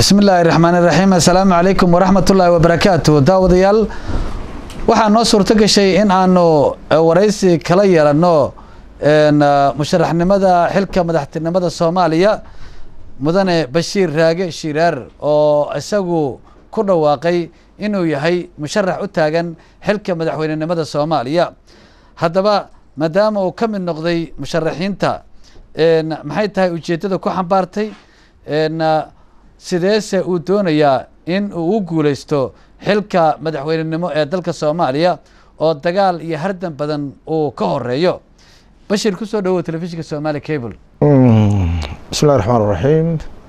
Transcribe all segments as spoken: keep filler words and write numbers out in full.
بسم الله الرحمن الرحيم. السلام عليكم ورحمة الله وبركاته. داوديال waxaan noo suurto gashay in aanu waraysi kala yeelano musharaxnimada xilka madaxtinimada Soomaaliya mudane Bashiir Raage Shiraar oo isagu ku dhawaaqay inuu yahay musharax u taagan xilka madaxweynenimada Soomaaliya. haddaba maadaama uu ka mid noqday musharaxiinta maxay tahay ujeedada ku xambaartay sideese uu doonayaa in uu u guuleysto xilka madaxweynenimo ee dalka Soomaaliya oo dagaal iyo hardan badan uu ka horeeyo. Bashir ku soo dhawow telefishinka Somali Cable. Bismillahir Rahmanir Rahiim.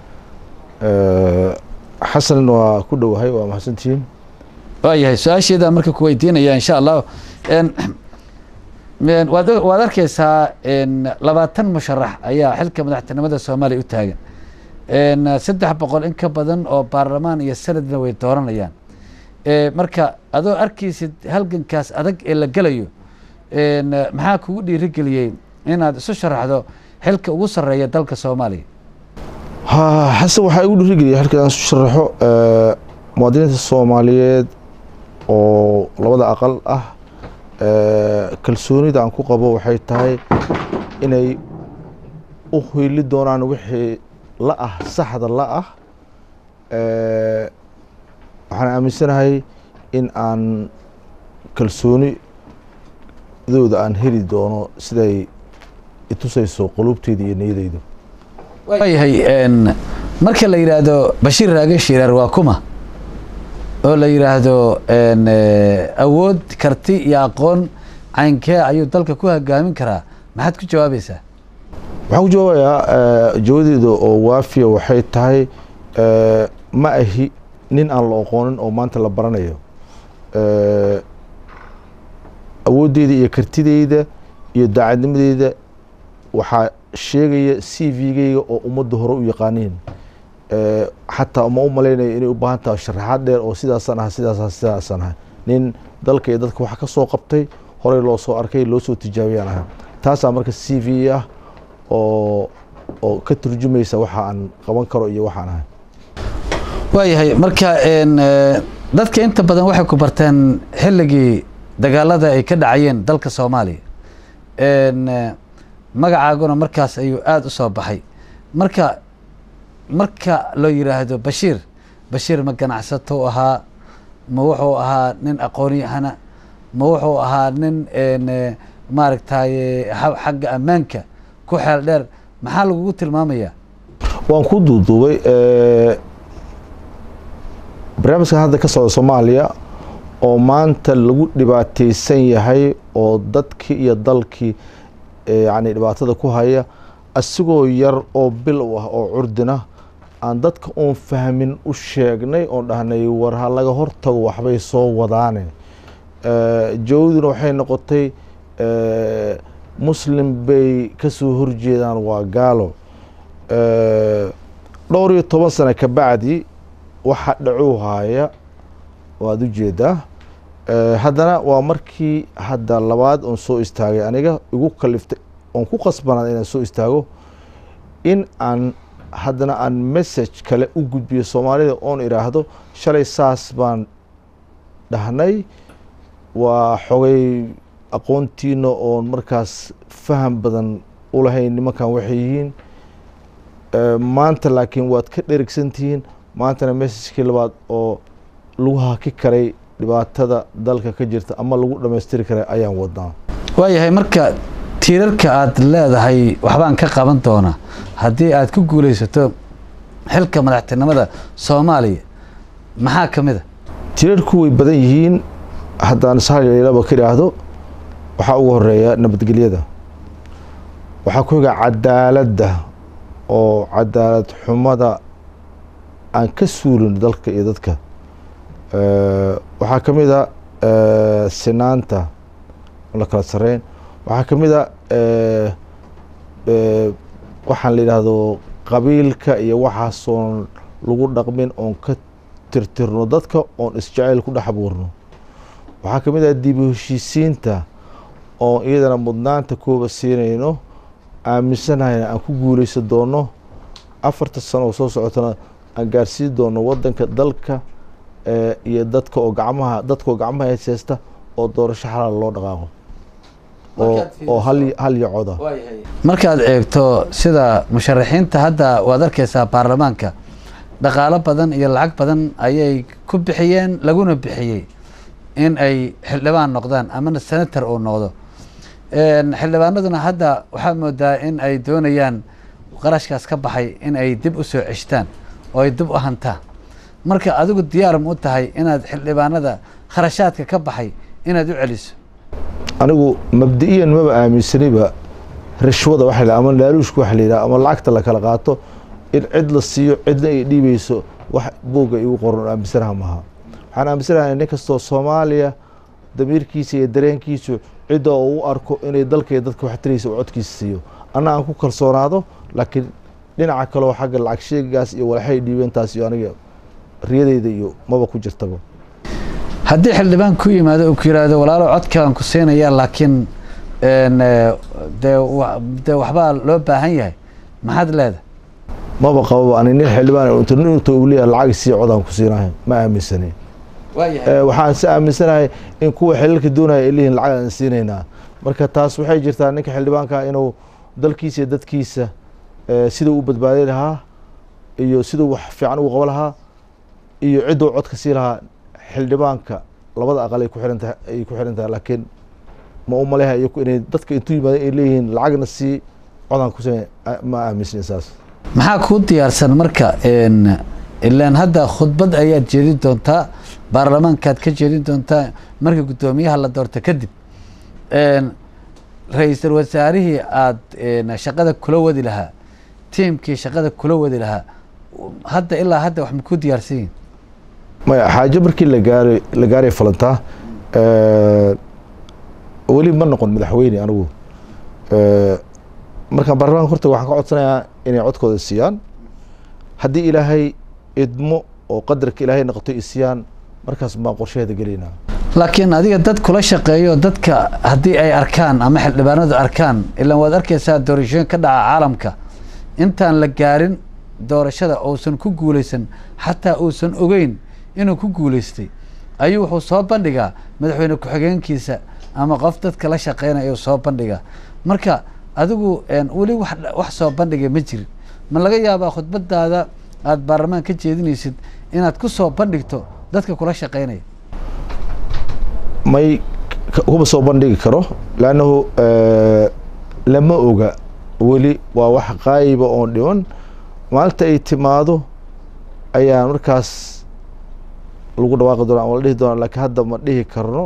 Xasan waa ku dhawahay waa mahadsantiin. waayahay su'aasheeda marka ku weydiinaya insha Allah een men waad waad arkaysaa in labaatan musharax ayaa xilka madaxtinimada Soomaaliya u taagan. een saddex boqol in ka badan oo baarlamaan iyo sanadna way dooranayaan. ee marka adoo arkaysid halgankaas adag ee la galayo een maxaa kugu dhiirigeliyay inaad isu sharaxdo xilka ugu sareeya dalka Soomaaliya? ha xasan waxa ugu dhiirigeliyay xilka aan isu sharaxo ee muwaadiniinta Soomaaliyeed oo labada aqal ah ee kalsoonida aan ku qabo waxay tahay inay u heli doonaan wixii la ah saxda la ah ee waxaan aaminsanahay in aan kalsooni dooda aan heli doono siday itusayso qulubteeda iyo niyadeyda. waayahay een marka la yiraahdo Bashiir Raage Shiraar waa kuma oo la yiraahdo een awood karti iyo aqoon caynkee ayuu dalka ku hogaamin karaa maxaad ku jawaabaysaa? waxaan ku jawaabayaa jawaabteeda oo waafiya waxay tahay ma ahi nin aan la aqoonin oo maanta la baranayo awooddeeda iyo kartideyda iyo daacadnimadeeda waxaa sheegaya C V-gayga oo ummadda hore u yaqaaniin xataa uma u malaynayo inay u baahan tahay sharaxaad dheer oo sidaasan ah sidaasan sidaasan ah nin dalka iyo dadka wax ka soo qabtay horey loo soo arkay loo soo tijaabiyaan ah taasaa marka C V ah oo oo ka turjumaysa waxa aan qaban karo iyo waxaan ahay. waayahay marka een dadka inta badan waxay ku barteen xilligii dagaalada ay ka dhacayeen dalka Soomaaliya een magacaaguna markaas ayuu aad u soo baxay. marka marka loo yiraahdo Bashiir Bashiir ma ganacsato ahaa ma wuxuu ahaa nin aqoon yahana ma wuxuu ahaa nin een maaragtay xagga ammaanka ku xeel dheer maxaa lagu tilmaamayaa? waan ku duuduubay ee barnaamijka hadda ka socda Soomaaliya oo maanta lagu dhibaateysan yahay oo dadkii iyo dalkii yaani dhibaatada ku haya asigoo yar oo bilow ah oo curdina aan dadka oon fahmin u sheegnay oo dhahnay war ha laga hortago waxbay soo wadaane ee joodina waxay noqotay ee muslim bay ka soo horjeedaan waa gaalo ee dhowr iyo toban sano ka bacdi waxa dhaco haya waad u jeedaa ee haddana waa markii hadda labaad oo soo istaagay aniga igu kaliftay oo ku qasbanaa inaan soo istaago in aan haddana aan message kale u gudbiyo Soomaalida oon iraahdo shalay saas baan dhahnay waa xogay aqoontiina oo markaas faham badan u lahayn nimankan waxay yihiin maanta laakiin waad ka dherigsantihiin maantana message labaad oo lagu haki karay dhibaatada dalka ka jirta ama lagu dhameystiri karay ayaan wadnaa. waayahay marka tiirarka aad leedahay waxbaan ka qaban doona haddii aad ku guuleysato xilka madaxtinimada Soomaaliya maxaa kamid ah? tiirarku way badan yihiin haddaan sahayleeyaba ka yiraahdo waxaa ugu horeeya nabadgelyada waxaa ku xiga cadaaladda oo cadaalad xumada aan ka suulin dalka iyo dadka ee waxaa kamid ah ee sinaanta la kala sareyn waxaa kamid ah ee ee waxaan la yiraahdo qabiilka iyo waxaasoon lagu dhaqmin oon ka tirtirno dadka oon isjacayl ku dhex abuurno waxaa kamid ah dib u heshiisiinta oo iyadana mudnaanta kooba siinayno aaminsanahay aan ku guuleysan doono afarta sano soo socotana aan gaarsiin doono wadanka dalka iyo dadka oo gacmaha dadka oo gacmaha haysta oo doorasho xalaal loo dhaqaaqo oo oo hal hal iyo coda markaad eegto sida musharaxiinta hadda waad arkaysaa baarlamaanka dhaqaalo badan iyo lacag badan ayay ku bixiyeen laguna bixiyey in ay xildhibaan noqdaan ama senator uu noqdo xildhibaanaduna hadda waxaa moodaa in ay doonayaan qarashkaas ka baxay in ay dib u soo ceshtaan oo ay dib u hantaan marka adigu diyaar ma u tahay inaad xildhibaanada kharashaadka ka baxay inaad u celiso anigu mabdi'iyan maba aaminsaniba rishwada waxa la ama laaluushku waxa la yiraahdo ama lacagta la kala qaato in cid la siiyo cidna ay dhiibayso wax buuga igu qoran aaminsanaha maaha waxaan aaminsanahay nin kastoo Soomaaliya damiirkiisa iyo dareenkiisu cid oo uu arko inay dalka dadka wax tirayso codkiisa siiyo ana aan ku kalsoonaado laakiin dhinaca kale oo xagga lacag sheegaas iyo walaxay dhiibantaas iyo aniga riyadeyda iyo maba ku jirtaba haddii xildhibaan ku yimaado uu yiraahdo walaalo codkaan ku siinaya laakiin een de waxba loo baahan yahay maxaad leedahay maba qabo ani nin xildhibaan inta inta uu leeyahay lacag si codaan ku siinahay ma aaminsani waxaan si aaminsanahay in kuwa xilka doonaya iliin lacag aan siinayna marka taas waxay jirtaa ninka xildhibaanka inuu dalkiisa dadkiisa sida uu badbaadin lahaa iyo sida wax fiican uu qaban lahaa iyo cid uu codka si lahaa xildhibaanka labada aqal ay ku xiran tahay ay ku xiran tahay laakiin ma u maleeyahay inay dadka intuu yimaadeen ay leeyihiin lacagna si codaan ku siinay ma aaminsan saas maxaa ku diyaarsan marka een ilaan hadda khudbad ayaad jeedin doontaa baarlamaankaad ka jeedin doontaa marka gudoomiyaha la doorto kadib een ra'iisul wasaarihii aad shaqada kula wadi lahaa tiimkii shaqada kula wadi lahaa hadda ilaa hadda wax ma ku diyaarsan yihiin maya xaajo markii la gaaray la gaaray falantaa weli ma noqon madaxweyne anigu markaan baarlamaanka horta waxaan ka codsanayaa inay codkooda siiyaan haddii ilaahay idmo oo qadarka ilaahay noqoto isiyaan markaas baan qorsheeda gelaynaa laakiin adiga dad kula shaqeeyo dadka haddii ay arkaan ama xildhibaanadu arkaan ilaan waad arkaysaa doorashooyin ka dhaca caalamka intaan la gaarin doorashada uusan ku guulaysan xataa uusan ogeyn inuu ku guulaystay ayuu wuxuu soo bandhigaa madaxweyne ku-xigeenkiisa ama qof dadka la shaqeynaya soo bandhigaa marka adigu weli wax wax soo bandhigay ma jirin ma laga yaabaa khudbadaada aad baarlamaan ka jeedinaysid inaad ku soo bandhigto dadka kula shaqeynaya may kuma soo bandhigi karo laanahu lama oga weli waa wax qaayba oo dhiman maalinta ay timaado ayaan markaas lagu dhawaaqi doonaa ama la dhihi doonaa laakiin hadda ma dhihi karno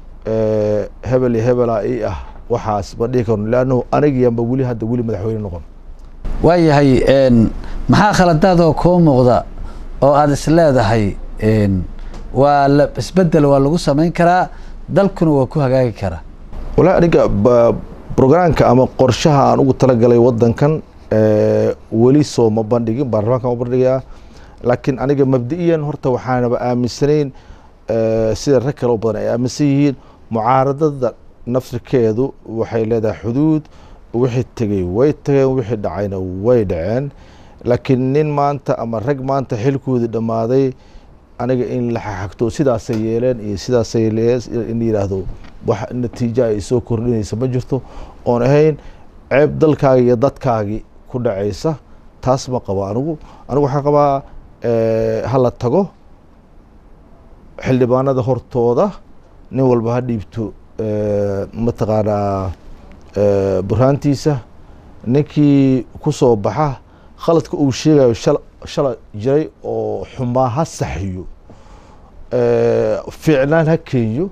hebel iyo hebela ii ah waxaas ma dhihi karno laanahu anigiyanba weli hadda weli madaxweyne noqon waayahay maxaa khaladaadoo kuu muuqda oo aada is leedahay waa la isbedel waa lagu samayn karaa dalkuna waa ku hagaagi karaa walaa aniga programka ama qorshaha aan ugu talagalay wadankan weli soo ma bandhigin baarlamaanka ma bandhigayaa laakiin aniga mabdi'iyan horta waxaanaba aaminsanayn sida rag kale oo badan ay aaminsan yihiin mucaaradada nafsirkeedu waxay leedahay xuduud wixii tegay way tageen wixii dhacayna way dhaceen laakiin nin maanta ama rag maanta xilkoodii dhammaaday aniga in la xagto sidaasay yeeleen iyo sidaasay in yiraahdo wax natiijo ay soo kordhinaysa ma jirto oon ahayn ceeb dalkaaga iyo dadkaagii ku dhacaysa taas ma qabo anigu anigu waxaan qabaa hala tago xildhibaanada hortooda nin walba ha dhiibto mataqaanaa burhaantiisa ninkii ku soo baxa khaladka uu sheegayo shala jiray oo xumaa ha saxiyo fiicnaan ha keenyo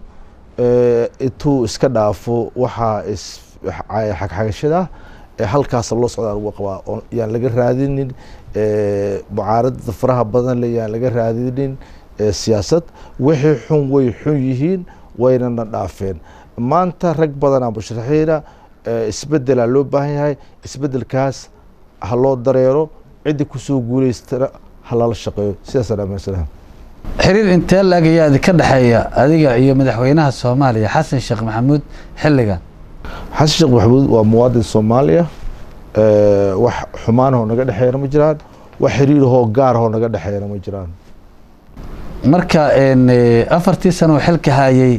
intuu iska dhaafo waxaa isxagxagashada halkaas loo socdaa lagu qabaa oo yaan laga raadinin mucaaradada faraha badan le yaan laga raadinin siyaasad wixii xun way xun yihiin waynana dhaafeen maanta rag badanaa musharaxiina isbedelaa loo baahan yahay isbedelkaas ha loo dareero ciddi kusoo guulaystana ha lala shaqeeyo sidaasaan aaminsanaha xiriir intee laag ayaa idinka dhexeeya adiga iyo madaxweynaha soomaaliya xasan sheekh maxamuud xilligan xasan sheekh maxamuud waa muwaadin soomaaliya wax xumaanahoo naga dhexeeyana ma jiraan wax xiriirahoo gaarahoo naga dhexeeyana ma jiraan. marka afartii sano xilka hayay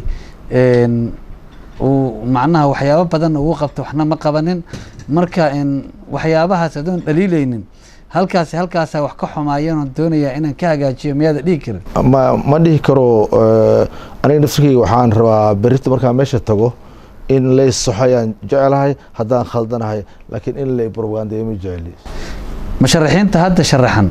uu macnaha waxyaabo badan ugu qabto waxna ma qabanin, marka waxyaabahaas adoon dhaliilaynin halkaas halkaas wax ka xumaayeen doonaya inaan ka hagaajiyo miyaada dhihi karin? ma ma dhihi karo. aniga nafsigeyga waxaan rabaa berrito markaan meesha tago in la saxayaan jecelahay haddaan khaldanahay, laakiin in la propaganda ma jeceli. musharaxiinta hadda sharaxan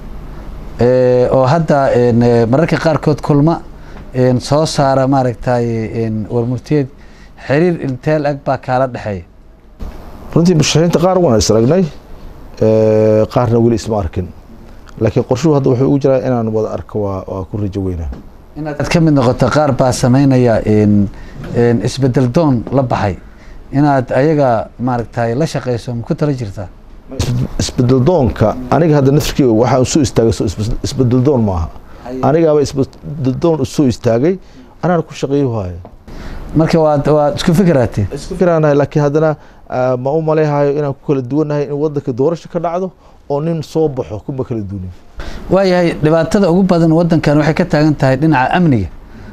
oo hadda mararka qaarkood kulma soo saara maaragtay warmurteed xiriir intee ag baa kala dhaxeeya? runtii musharaxiinta qaar waan isragnay, qaarna weli isma arkin, laakiin qorshuhu hadda wuxuu ugu jiraa inaan wada arko waa ku rajo weynaa. inaad ka mid noqoto qaar baa sameynaya isbedel doon la baxay, inaad ayaga maaragtay la shaqeyso ma ku tala jirtaa? isbedel doonka aniga hadda nafkii waxaan soo istaagay isbedel doon maaha, anigaaba isbedel doon u soo istaagay anaan ku shaqeeyo waaye. marka waad waad isku fikiraatay? isku fikiraanahay, laakiin haddana ma u maleehayo inaan ku kala duwanahay in wadanka doorasho ka dhacdo oo nin soo baxo kuma kala duwanin. waayahay dhibaatada ugu badan wadankan waxay ka taagan tahay dhinaca amniga,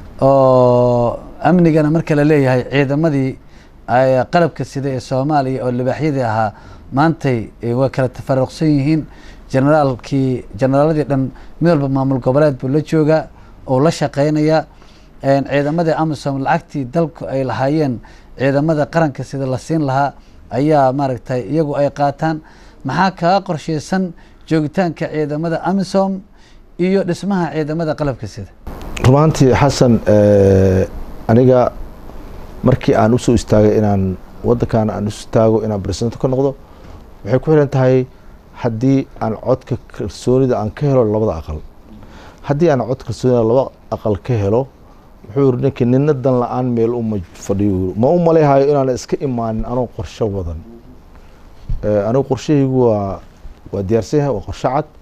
oo amnigana marka la leeyahay ciidamadii qalabka sida ee Soomaaliya oo libaaxyadii ahaa maantay waa kala tafaruqsan yihiin. generaalkii generaaladii dhan mid walba maamul goboleed buu la joogaa oo la shaqeynaya. ciidamadii Amisom lacagtii dalku ay lahaayeen ciidamada qaranka sida la siin lahaa ayaa maaragtay iyagu ay qaataan. maxaa kaga qorsheysan joogitaanka ciidamada Amisom iyo dhismaha ciidamada qalabka sida? rumaantii Xasan, aniga markii aan u soo istaagay inaan wadankan aan u istaago inaan president ka noqdo waxay ku xiran tahay haddii aan codka kalsoonida aan ka helo labada aqal. haddii aan codka kalsoonida laba aqal ka helo wuxuu ninkii nina dan la-aan meel uma fadhiyo. ma u maleehayo inaan iska imaanin anoo qorshe wadan. anigu qorshahaygu waa waa diyaarsan yahay, waa qorshe cad.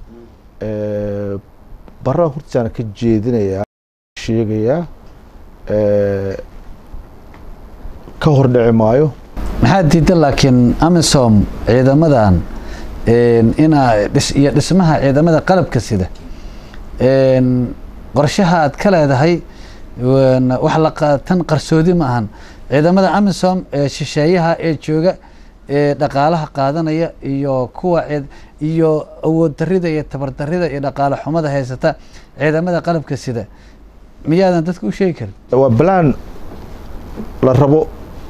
barraa hortiisaan ka jeedinayaa, sheegayaa, ka hor dhici maayo. maxaa diidan laakiin Amisom ciidamadan inaa iyo dhismaha ciidamada qalabka sida qorshaha aad ka leedahay wax la qaatan qarsoodi ma ahan? ciidamada Amisom ee shisheeyaha ee jooga ee dhaqaalaha qaadanaya iyo kuwa iyo awood darida iyo tabar darida iyo dhaqaale xumada haysata ciidamada qalabka sida miyaadan dadka u sheegi karin? waa plan la rabo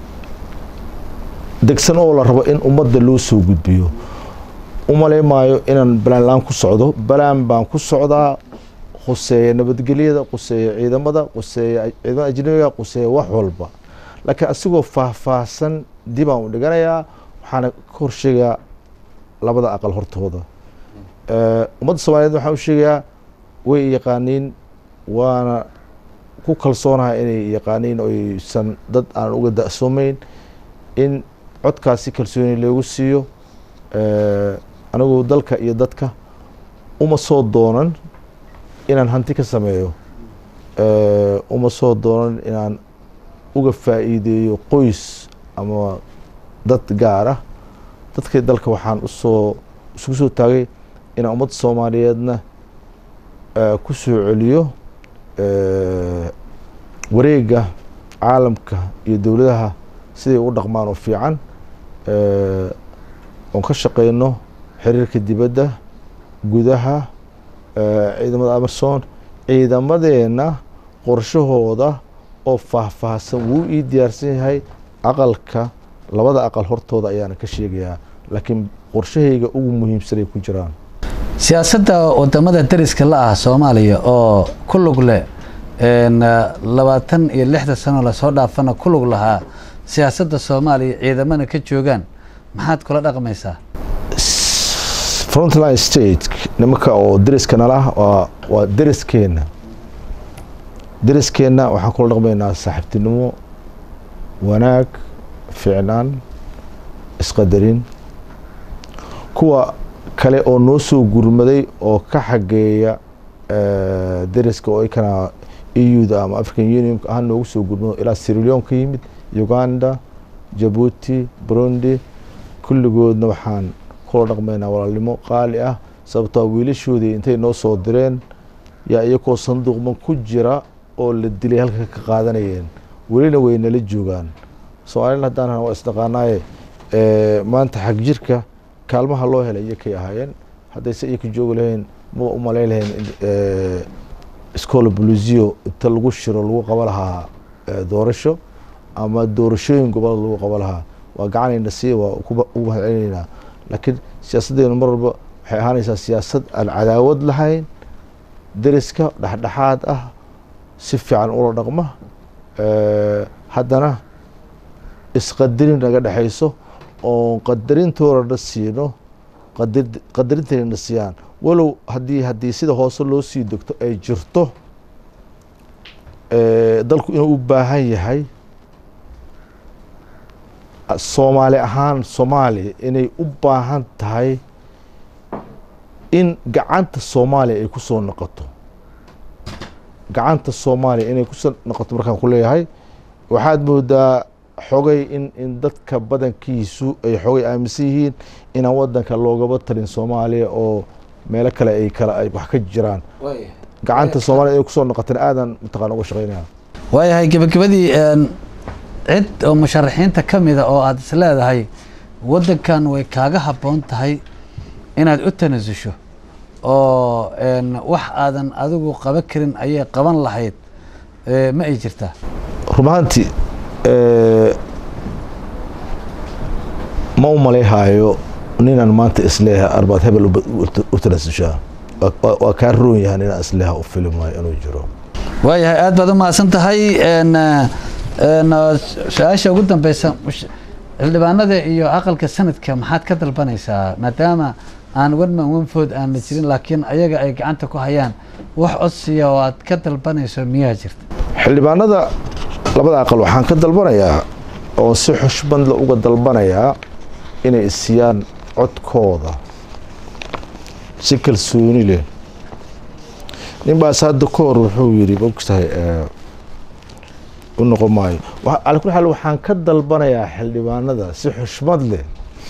degsan oo la rabo in ummadda loo soo gudbiyo. umaleyn maayo inaan balaan laan ku socdo. balaan baan ku socdaa quseeya nabadgelyada, quseeya ciidamada, quseeya ciidamada ajnabiga, quseeya wax walba, laakiin asigoo faahfaahsan dib aan u dhiganayaa. waxaana ka horsheegaa labada aqal hortooda. ummadda Soomaaliyeed waxaan u sheegayaa way yaqaaniin, waana ku kalsoonahay inay yaqaaniin oo aysan dad aan uga da'soomeyn in codkaasi kalsooni loogu siiyo. anigu dalka iyo dadka uma soo doonan inaan hanti ka sameeyo, uma soo doonan inaan uga faa'iideeyo qoys ama dad gaar ah. dadkii dalka waxaan usoo isugu soo taagay inaan ummadda Soomaaliyeedna ku soo celiyo wareega caalamka iyo dowladaha siday u dhaqmaan oo fiican. oon ka shaqeyno xiriirka dibadda, gudaha, ciidamada Amisom, ciidamadeena qorshahooda oo faahfaahsan wuu ii diyaarsan yahay. aqalka labada aqal hortooda ayaana ka sheegayaa, laakiin qorshahayga ugu muhiimsanay ku jiraan. siyaasadda wadamada dariska la ah Soomaaliya oo ku lug leh labaatan iyo lixda sano la soo dhaafana ku lug lahaa siyaasadda Soomaaliya ciidamada ka joogaan, maxaad kula dhaqmaysaa? frontline state nimanka oo dariska nala waa waa dariskeena dariskeena waxaan kula dhaqmaynaa saaxiibtinimo, wanaag, fiicnaan, isqadarin. kuwa kale oo noo soo gurmaday oo ka xageeya dariska oo ikana E U-da ama African Union ahaan noogu soo gurmado ilaa Sierra Leone ka yimid, Uganda, Djibouti, Burundi, kulligoodna waxaan kula dhaqmaynaa walaalnimo qaali ah sababtoo wiilashoodii intay noo soo direen yaa iyagoo sanduuqman ku jira oo la dilay halka ka qaadanayeen welina way nala joogaan soomaalina haddaan waa isdhaqaanaaye maanta xag jirka kaalmaha loo helay iyakay ahaayeen haddayse iyaka joogi lahayn ma u malayn lahayn iskoola bulisio inta lagu shiro lagu qaba lahaa doorasho ama doorashooyin gobolada lagu qaba lahaa waa gacanayna siiya waa ugu mahadcelinaynaa laakiin siyaasaddeenu mar walba waxay ahaanaysaa siyaasad aan cadaawad lahayn deriska dhexdhexaad ah si fiican ula dhaqma haddana isqadarin naga dhexayso oon qadarintoodana siino qadarinteena siiyaan walow haddii haddii sida hoose loo sii degto ay jirto dalku inuu u baahan yahay soomaali ahaan soomaaliya inay u baahan tahay in gacanta soomaaliya ay ku soo noqoto gacanta soomaaliya inay kusoo noqoto markaan ku leeyahay waxaad moodaa xogay in in dadka badankiisu ay xogay aaminsan yihiin inaan wadanka loogaba talin soomaaliya oo meelo kale ay kala ay wax ka jiraan gacanta soomaaliya inay kusoo noqotana aadan mataqaan uga shaqeynaya waayahay gabagabadii cid oo musharaxiinta ka mida oo aada is leedahay wadankan way kaaga habboon tahay inaad u tanasusho oo wax aadan adigu qaban karin ayay qaban lahayd ma ay jirtaa run ahaantii ma u malayhaayo ninaan maanta isleeyahay arbaad hebel u tanasushaa waa kaa roon yahay ninaan isleeyaha u fili maayo inuu jiro waayahay aad baad u mahadsan tahay su-aasha ugu dambeysa xildhibaanada iyo aqalka sanadka maxaad ka dalbanaysaa maadaama aan one man one vote aan la jirin laakiin ayaga ay gacanta ku hayaan wax codsiya oo aad ka dalbanayso miyaa jirta xildhibaanada labada aqal waxaan ka dalbanayaa oo si xushmad la uga dalbanayaa inay isiyaan codkooda si kalsooni leh ninbaas hadda ka hor wuxuu yidhi mogtahay u noqon maayo ala kuli xaal waxaan ka dalbanayaa xildhibaanada si xushmad leh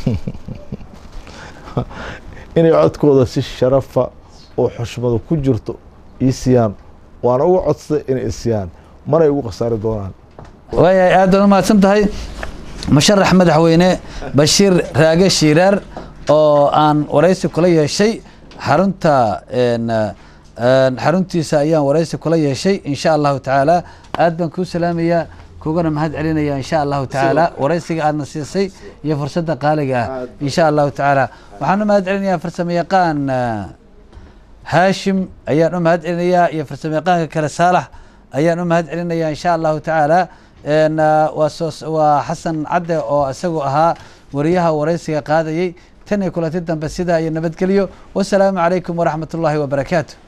inay codkooda si sharafa oo xushmada ku jirto ii siyaan waana uga codsaday inay isiyaan manay ugu khasaari doonaan waayahay aad baad u mahadsan tahay musharax madaxweyne bashiir raage shiiraar oo aan waraysi kula yeeshay xarunta xaruntiisa ayaan waraysi kula yeeshay insha allahu tacaala aad baan kuu salaamayaa kugana mahad celinaya insha allahu tacaala waraysiga aadna siisay iyo fursadda qaaliga ah insha allahu tacaala waxaan u mahad celinayaa farsamo yaqaan haashim ayaan u mahad celinayaa iyo farsamo yaqaanka kale saalax ayaan u mahad celinayaa insha allahu tacaala waa xasan cadde oo isagu ahaa wariyaha waraysiga qaadayay tan iyo kulanti dambe sidaa iyo nabadgelyo wasalaamu calaykum waraxmat ullaahi wabarakaatu